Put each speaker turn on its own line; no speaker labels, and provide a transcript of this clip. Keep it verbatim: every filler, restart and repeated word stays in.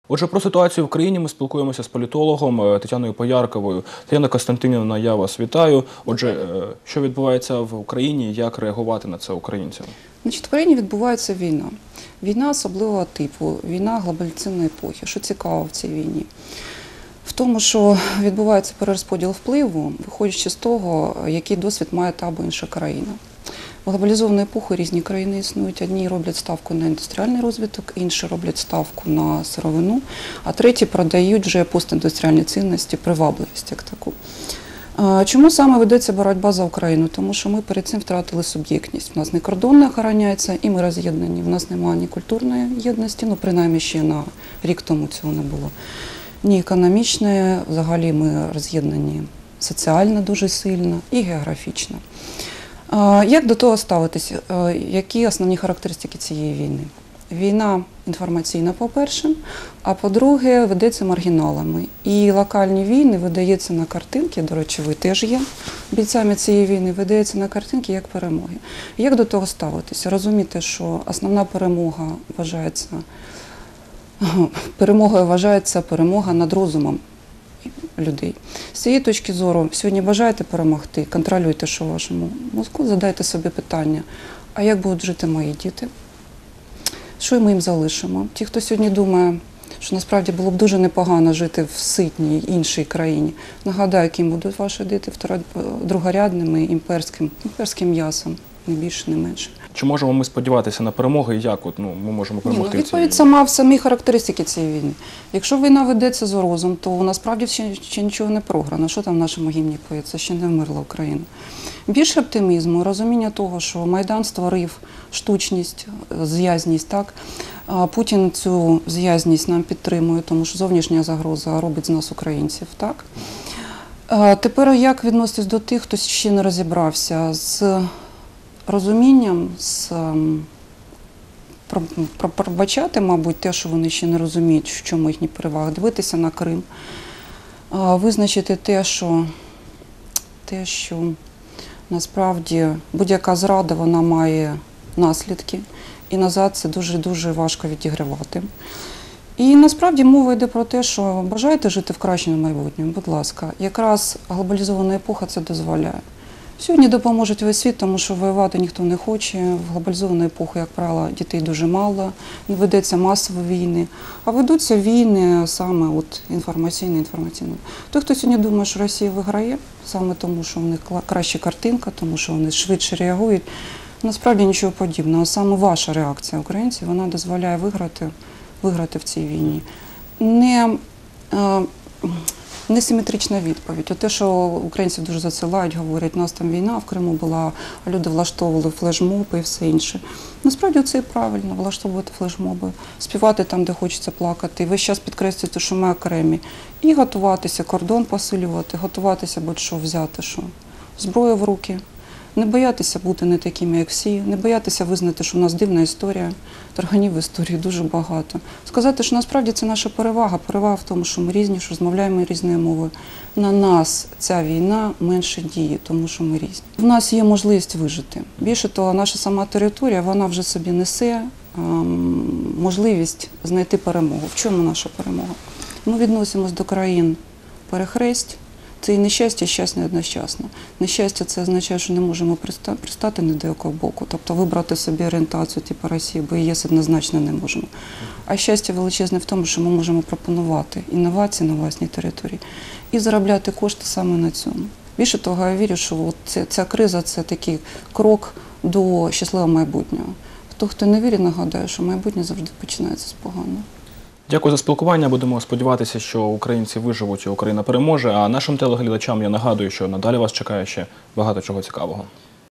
Отже, про ситуацію в країні ми спілкуємося з політологом Тетяною Поярковою. Тетяна Костянтинівна, я вас вітаю. Отже, що відбувається в Україні, як реагувати на це українцям?
Значить, в країні відбувається війна. Війна особливого типу, війна глобалізаційної епохи. Що цікаво в цій війні? В тому, що відбувається перерозподіл впливу, виходячи з того, який досвід має та або інша країна. В глобалізовану епоху різні країни існують. Одні роблять ставку на індустріальний розвиток, інші роблять ставку на сировину, а треті продають вже постіндустріальні цінності, привабливість як таку. Чому саме ведеться боротьба за Україну? Тому що ми перед цим втратили суб'єктність. У нас не кордон не охороняється і ми роз'єднані. У нас немає ні культурної єдності, ну принаймні ще на рік тому цього не було, ні економічної, взагалі ми роз'єднані соціально дуже сильно і географічно. Як до того ставитися? Які основні характеристики цієї війни? Війна інформаційна, по-перше, а по-друге, ведеться маргіналами. І локальні війни видаються на картинки, до речі, ви теж є бійцями цієї війни, видаються на картинки як перемоги. Як до того ставитися? Розуміти, що основна перемога вважається, перемогою вважається перемога над розумом людей. З цієї точки зору, сьогодні бажаєте перемогти, контролюйте, що в вашому мозку, задайте собі питання, а як будуть жити мої діти? Що ми їм залишимо? Ті, хто сьогодні думає, що насправді було б дуже непогано жити в ситній іншій країні, нагадаю, яким будуть ваші діти, другорядними, імперським, імперським м'ясом, не більше, не менше.
Чи можемо ми сподіватися на перемогу і як от, ну, ми можемо перемогти?
Ні, ну, відповідь сама в самій характеристики цієї війни. Якщо війна ведеться з розум, то насправді ще, ще нічого не програно. Що там в нашому гімні поється? Ще не вмерла Україна. Більше оптимізму, розуміння того, що Майдан створив штучність, зв'язність, так? Путін цю зв'язність нам підтримує, тому що зовнішня загроза робить з нас українців, так? Тепер як відноситись до тих, хто ще не розібрався з розумінням, з, про, про, пробачати, мабуть, те, що вони ще не розуміють, в чому їхні переваги, дивитися на Крим, визначити те, що, те, що насправді будь-яка зрада, вона має наслідки, і назад це дуже-дуже важко відігравати. І насправді мова йде про те, що бажаєте жити в кращому майбутньому, будь ласка, якраз глобалізована епоха це дозволяє. Сьогодні допоможуть весь світ, тому що воювати ніхто не хоче. В глобалізовану епоху, як правило, дітей дуже мало, не ведеться масові війни, а ведуться війни саме от інформаційно інформаційно. Той, хто сьогодні думає, що Росія виграє, саме тому, що в них краща картинка, тому що вони швидше реагують, насправді нічого подібного. Саме ваша реакція українців, вона дозволяє виграти, виграти в цій війні. Не... Несиметрична відповідь. О те, що українців дуже засилають, говорять, у нас там війна в Криму була, а люди влаштовували флешмоби і все інше. Насправді це і правильно, влаштовувати флешмоби, співати там, де хочеться плакати, весь час підкреслювати, що ми окремі. І готуватися, кордон посилювати, готуватися будь-що взяти, що зброю в руки. Не боятися бути не такими, як всі, не боятися визнати, що в нас дивна історія, тарганів в історії дуже багато. Сказати, що насправді це наша перевага. Перевага в тому, що ми різні, що розмовляємо різною мовою. На нас ця війна менше діє, тому що ми різні. В нас є можливість вижити. Більше того, наша сама територія, вона вже собі несе ем, можливість знайти перемогу. В чому наша перемога? Ми відносимось до країн перехресть. Це і нещастя, і щастя одночасно. Нещастя – це означає, що не можемо пристати ні до якого боку, тобто вибрати собі орієнтацію типу Росії, бо ЄС однозначно не можемо. А щастя величезне в тому, що ми можемо пропонувати інновації на власній території і заробляти кошти саме на цьому. Більше того, я вірю, що от ця, ця криза – це такий крок до щасливого майбутнього. Хто, хто не вірить, нагадаю, що майбутнє завжди починається з поганого.
Дякую за спілкування. Будемо сподіватися, що українці виживуть і Україна переможе. А нашим телеглядачам я нагадую, що надалі вас чекає ще багато чого цікавого.